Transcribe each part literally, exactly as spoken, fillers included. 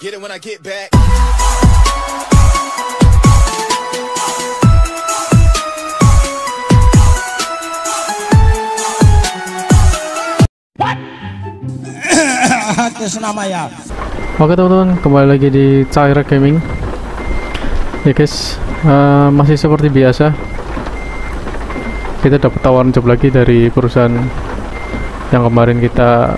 get it when I get back. Kesenamaya. Oke teman-teman, kembali lagi di Caira Gaming. Ya guys, uh, masih seperti biasa. Kita dapat tawaran job lagi dari perusahaan yang kemarin kita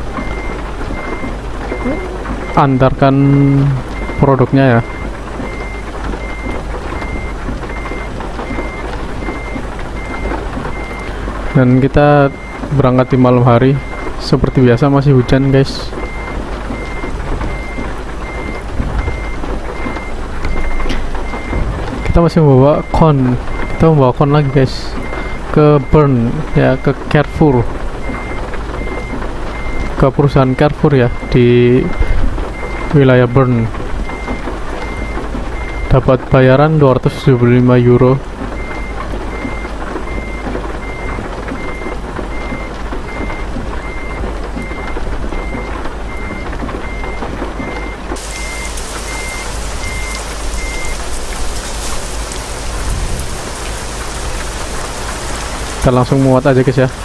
antarkan produknya ya. Dan kita berangkat di malam hari. Seperti biasa masih hujan guys. Kita masih membawa kon. Kita membawa kon lagi guys ke Burn ya, ke Carrefour, ke perusahaan Carrefour ya di wilayah Burn. Dapat bayaran dua ratus tujuh puluh lima euro. Kita langsung muat aja guys ya.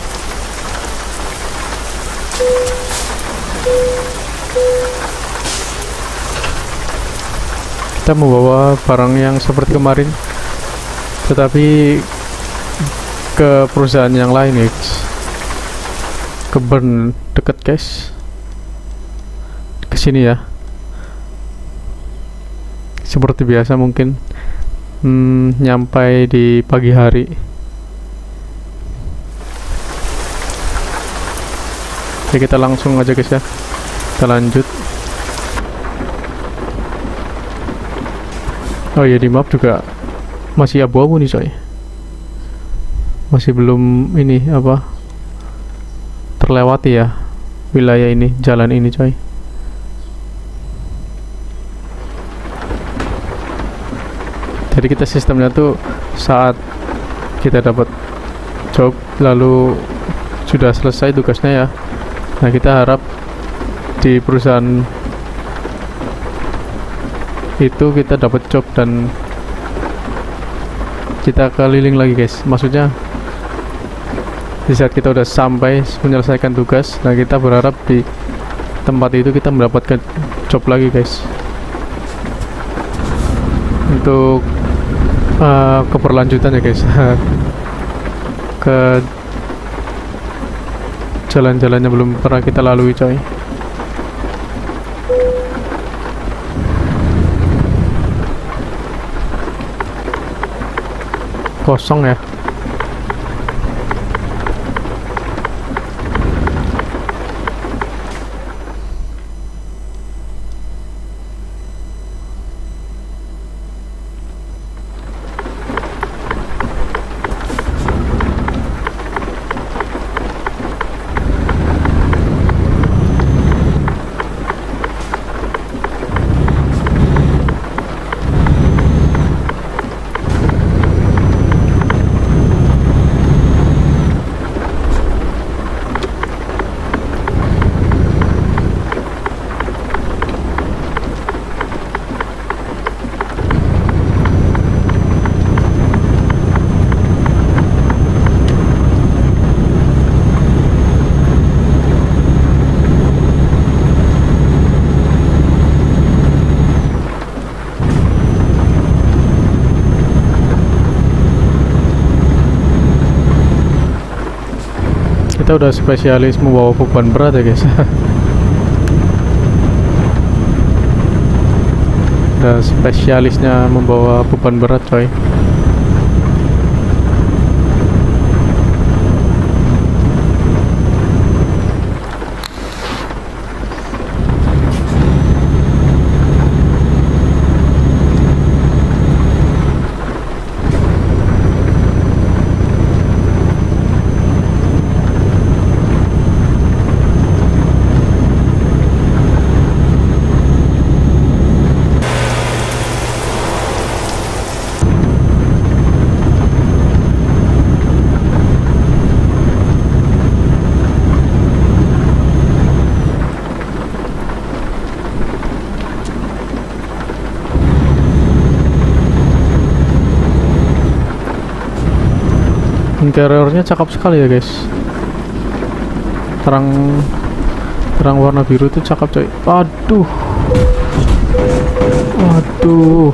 Kita membawa barang yang seperti kemarin, tetapi ke perusahaan yang lain guys, ke Burn deket guys, kesini ya. Seperti biasa mungkin hmm, nyampai di pagi hari. Ya kita langsung aja guys ya, kita lanjut. Oh ya, di map juga masih abu-abu nih coy, masih belum ini apa terlewati ya wilayah ini, jalan ini coy. Jadi kita sistemnya tuh saat kita dapat job lalu sudah selesai tugasnya ya, nah kita harap di perusahaan itu kita dapat job dan kita keliling lagi guys. Maksudnya di saat kita udah sampai menyelesaikan tugas, nah kita berharap di tempat itu kita mendapatkan job lagi guys, untuk uh, keberlanjutan ya guys. Ke jalan-jalannya belum pernah kita lalui coy. Kosong ya. Kita udah spesialis membawa beban berat ya guys. Udah spesialisnya membawa beban berat coy. interiornya cakep sekali ya guys, terang terang warna biru itu cakep coy. Aduh, waduh,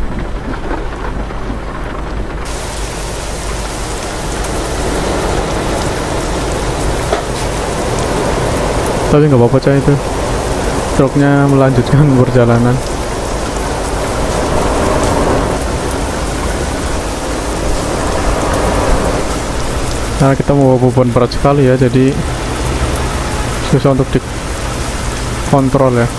tapi nggak apa-apa coy, itu truknya melanjutkan perjalanan. Karena kita mau beban berat sekali ya, jadi susah untuk dikontrol ya.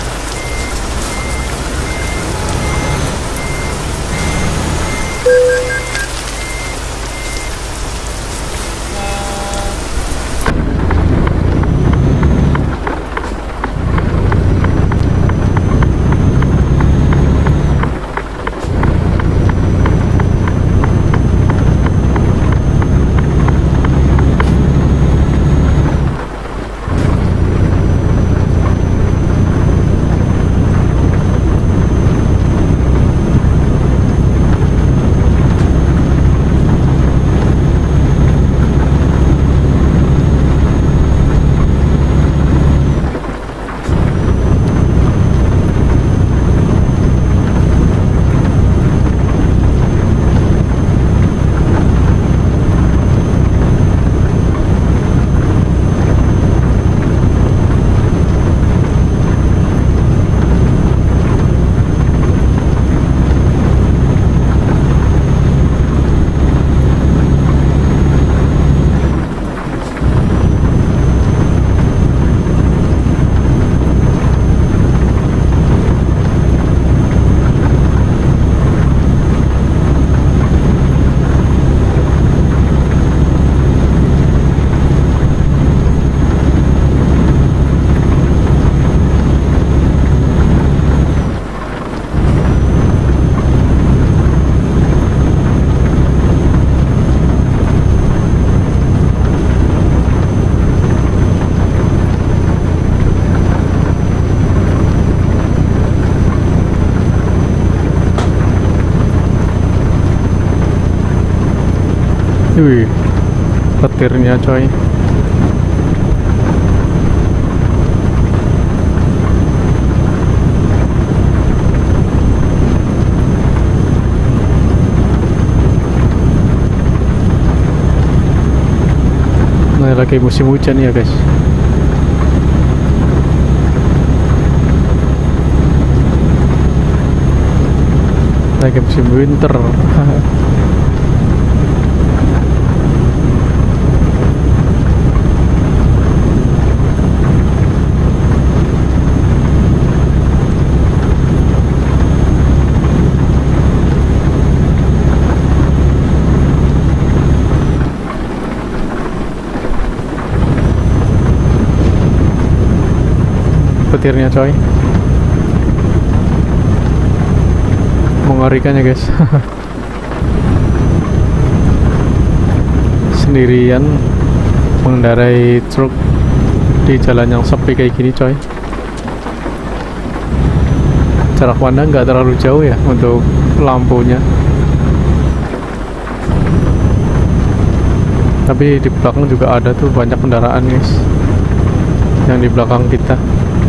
Wih, petirnya coy. Nah, lagi musim hujan ya guys. Lagi musim winter. Petirnya coy, mengerikan ya guys. Sendirian mengendarai truk di jalan yang sepi kayak gini coy. Jarak pandang nggak terlalu jauh ya untuk lampunya, tapi di belakang juga ada tuh banyak kendaraan guys, yang di belakang kita.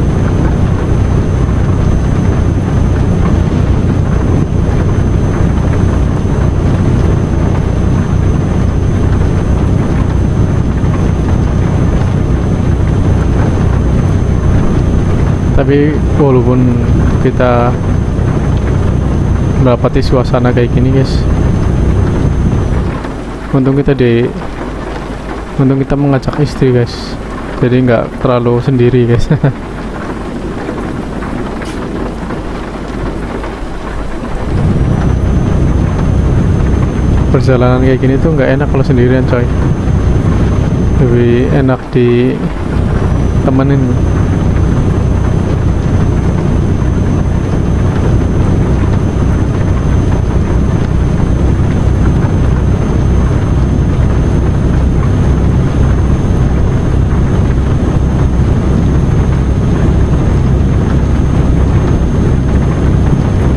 Tapi walaupun kita mendapati suasana kayak gini guys, untung kita di untung kita mengajak istri guys, jadi nggak terlalu sendiri guys. Perjalanan kayak gini tuh nggak enak kalau sendirian coy, lebih enak di temenin.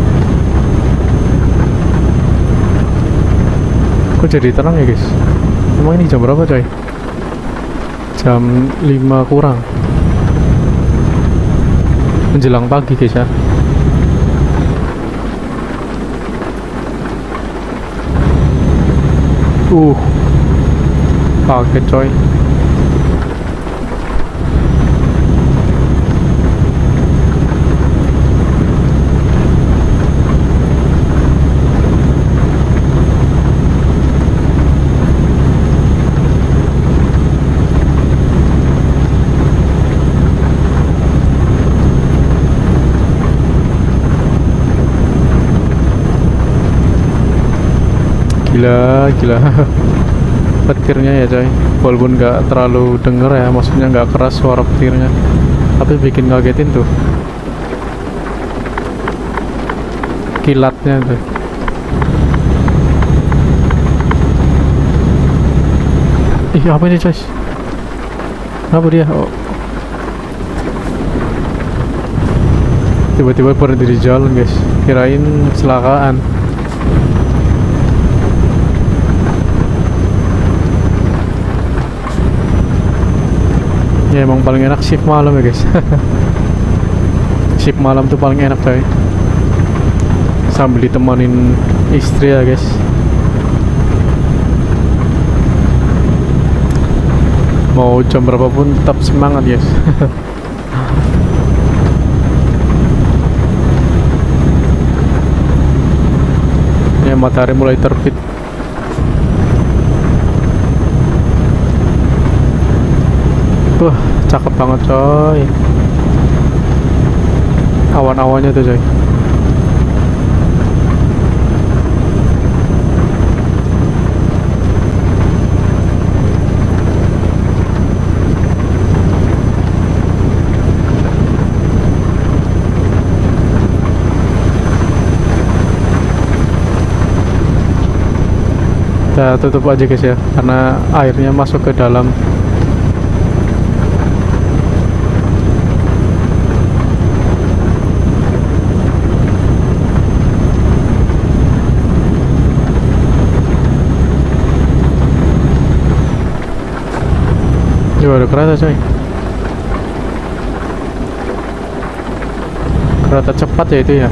Kok jadi terang ya guys? Emang ini jam berapa coy? Jam lima kurang, menjelang pagi guys ya. Uh kaget coy. Gila, gila. Petirnya ya coy, walaupun nggak terlalu denger ya, maksudnya nggak keras suara petirnya, tapi bikin ngagetin tuh kilatnya tuh. Ih, apa ini coy? Kenapa dia? Oh. Tiba-tiba berhenti di jalan guys, kirain kecelakaan. Ya emang paling enak shift malam ya guys. Shift malam tuh paling enak coy, sambil ditemanin istri ya guys. Mau jam berapapun tetap semangat guys. Ya matahari mulai terbit. Wah, cakep banget coy. Awan-awannya tuh coy. Kita tutup aja guys ya, karena airnya masuk ke dalam. Juga ada kereta coy, kereta cepat ya itu ya.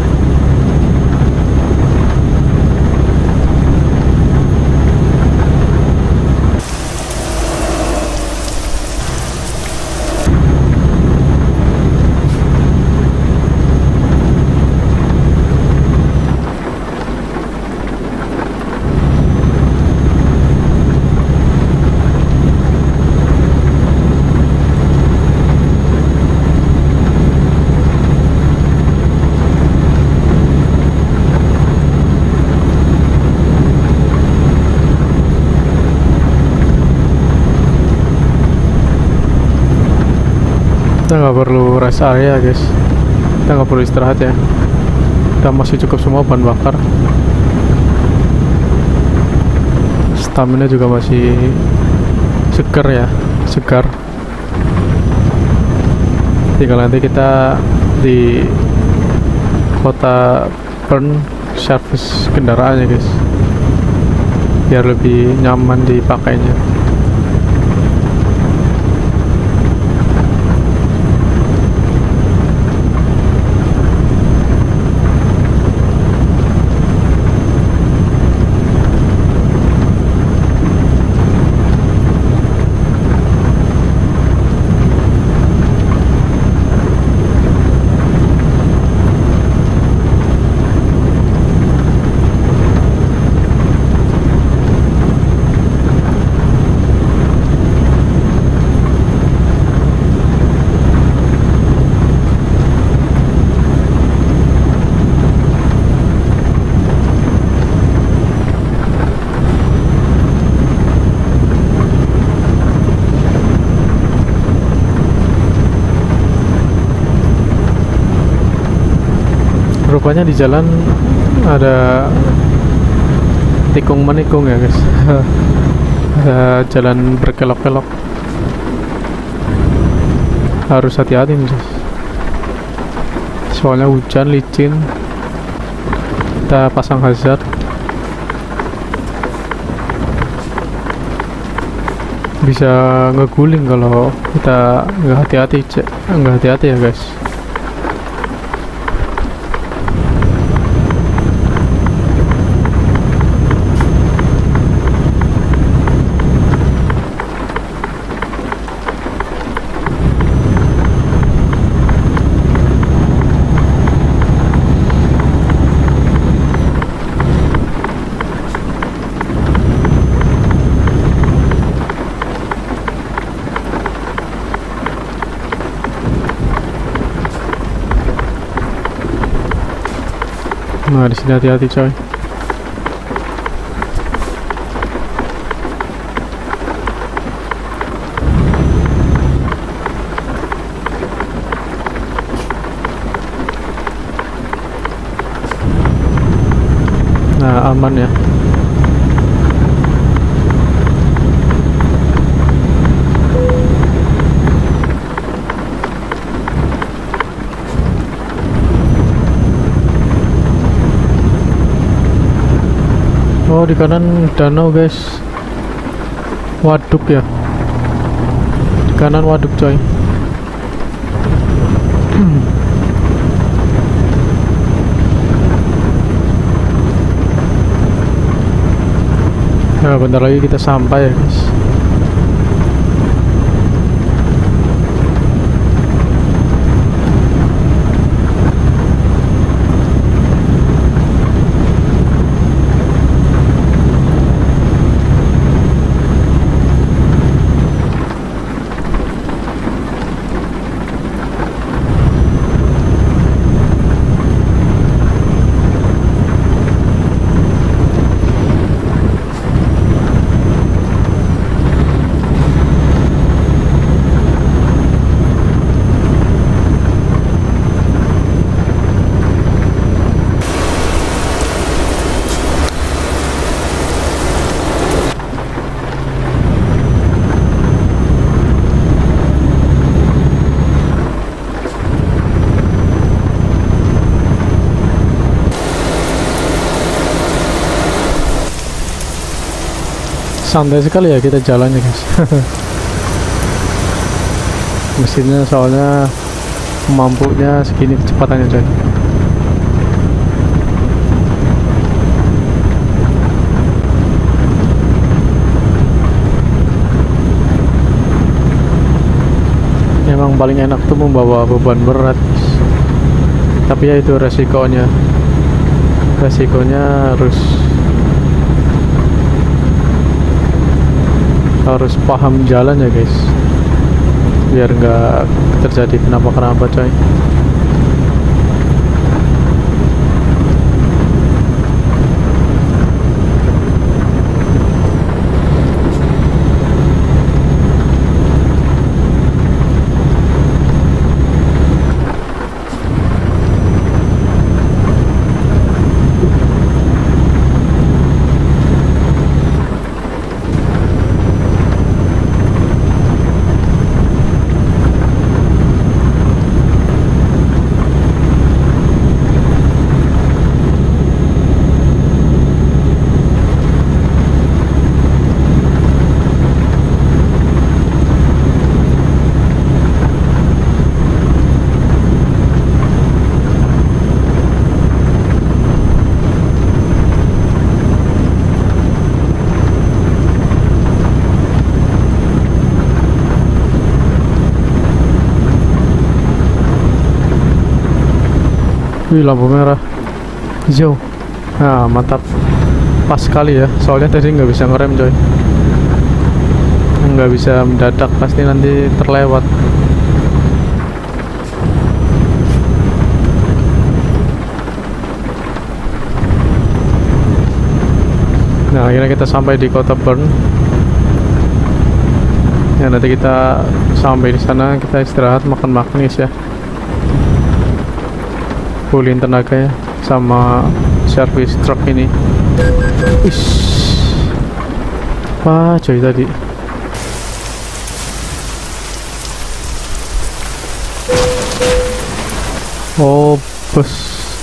Kita nggak perlu rest area guys, kita nggak perlu istirahat ya, kita masih cukup semua bahan bakar, stamina juga masih segar ya, segar. Tinggal nanti kita di kota Bern service kendaraannya guys, biar lebih nyaman dipakainya. Rupanya di jalan ada tikung menikung ya guys. Ada jalan berkelok-kelok, harus hati-hati nih guys, soalnya hujan licin. Kita pasang hazard. bisa ngeguling kalau kita nggak hati-hati, cek nggak hati-hati ya guys. Nah, di sini hati-hati coy. Nah, aman ya. Oh, di kanan danau guys, waduk ya, di kanan waduk coy. Nah, bentar lagi kita sampai ya guys. Santai sekali ya kita jalannya guys. Mesinnya soalnya mampunya segini kecepatannya coy. Emang paling enak tuh membawa beban berat guys. Tapi ya itu resikonya. Resikonya harus harus paham jalan ya guys, biar nggak terjadi kenapa-kenapa coy. Wih, lampu merah hijau. Nah, mantap, pas sekali ya, soalnya tadi nggak bisa ngerem coy, nggak bisa mendadak, pasti nanti terlewat. Nah, akhirnya kita sampai di kota Bern. Ya, nanti kita sampai di sana, kita istirahat, makan-makan guys ya, pulih tenaga ya, sama servis truk ini. Ish, apa coy tadi? Oh, bus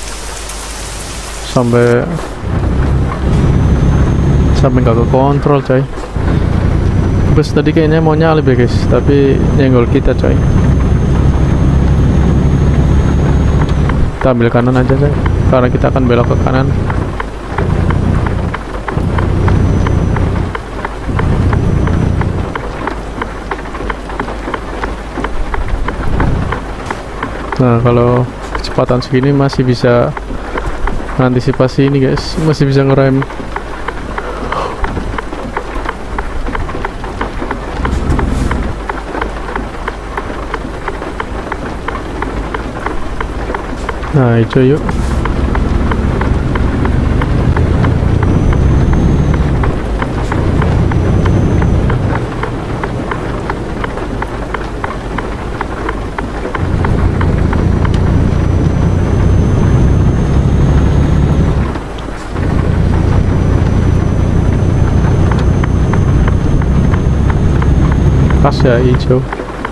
sampai sampai nggak ke kontrol coy. Bus tadi kayaknya mau nyalip ya guys, tapi nyenggol kita coy. Kita ambil kanan aja coy, karena kita akan belok ke kanan. Nah kalau kecepatan segini masih bisa mengantisipasi ini guys, masih bisa ngerem. Nah hijau yuk. Pas ya hijau.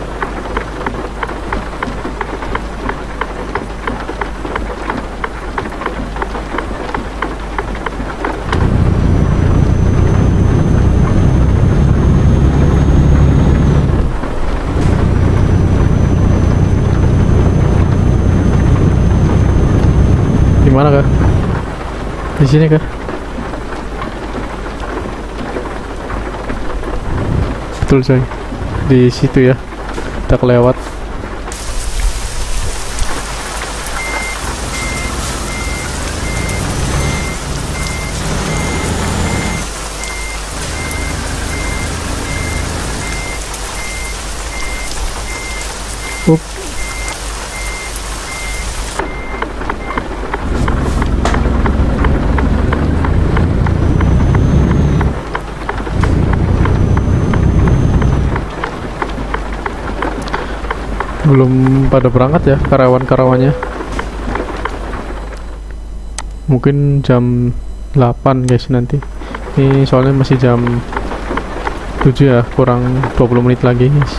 Gimana kah? Di sini kah? Betul coy. Di situ ya. Kita kelewat. Up. Belum pada berangkat ya karyawan-karyawannya. Mungkin jam delapan guys nanti. Ini soalnya masih jam tujuh ya, kurang dua puluh menit lagi guys.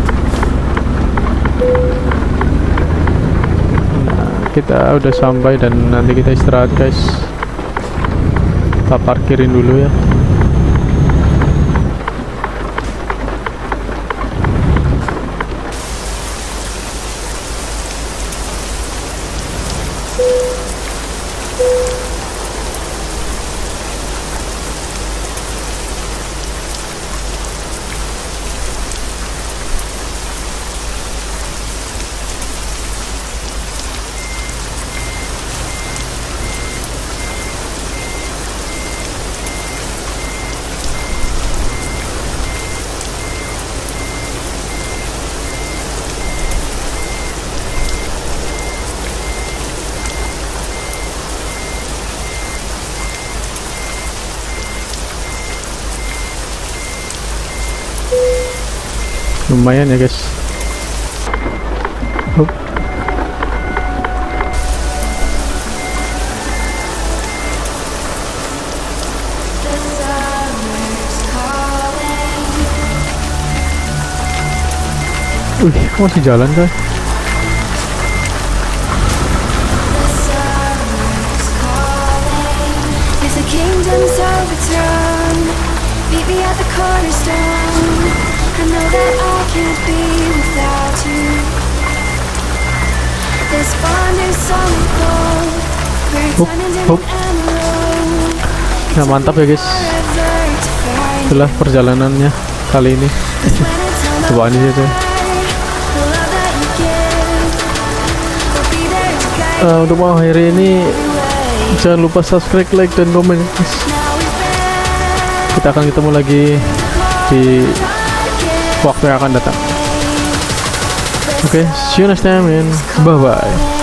Nah, kita udah sampai dan nanti kita istirahat guys. Kita parkirin dulu ya. Lumayan ya guys. Hup. Wih, kok masih jalan kan? I know that I can't be without you. This bond is solid gold. We're diamond in an emerald. Nah mantap ya guys. Itulah perjalanannya kali ini. Coba ini aja. Uh, untuk mengakhiri ini jangan lupa subscribe, like, dan komen guys. Kita akan ketemu lagi di waktu yang akan datang. Oke, okay, see you next time and bye bye.